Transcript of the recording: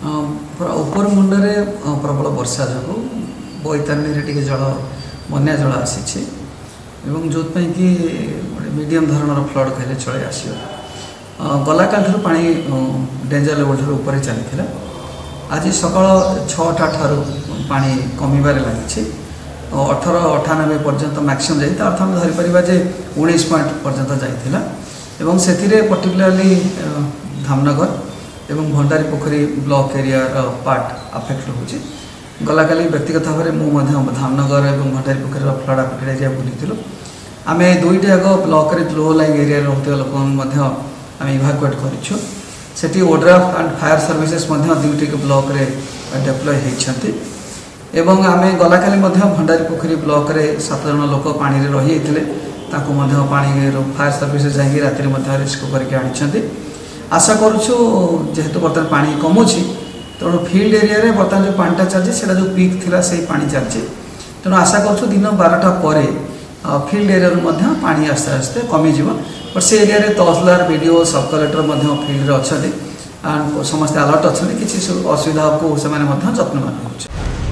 ऊपर मुंडे प्रबल वर्षा जो बैतरणी टी जल बन्या जल आसी जो कि मीडियम धरण फ्लड कहले चले आस गला काल पा डेंजर लेवल ठार ऊपर चली आज सकाल 6टा ठार पा कमिबार लगी 1898 पर्यंत मैक्सिमम जाता अर्थ आम धरीपर जे 19 पॉइंट पर्यंत जाता से पर्टिकुलरली धामनगर एवं Bhandari Pokhari block area part affect होची गला काली व्यक्तिगत भाव में धामनगर और Bhandari Pokhari flood affected area बुली आम दुईटे आग ब्लॉक लो लाइन एरिया रोकता लोक आम इवाकुएट करूँ से ओड्राफ एंड फायर सर्विसेस दुईटी ब्लॉक रे डेप्लॉय होती एवं आम गला काली भंडारी पोखरी ब्लॉक रे 7 जन लोक पानी रे रही होते पानी फायर सर्विसेस जाकि राति रेस्क्यू करके आनी आशा करुछु जेहेतु बर्तमान पानी कमुची तेणु फील्ड एरिया रे बर्तमान जो पानीटा चलती जो पीक थिला से पानी चलती तेणु आशा करुछु दिन 12टा पर फील्ड एरिया पानी आस्ते आस्ते कमिज बट से एरिया रे तहसीलदार बीडीओ सब कलेक्टर फील्ड रे अच्छा एंड समस्त अलर्ट अच्छा किसी असुविधा को जत्न मान।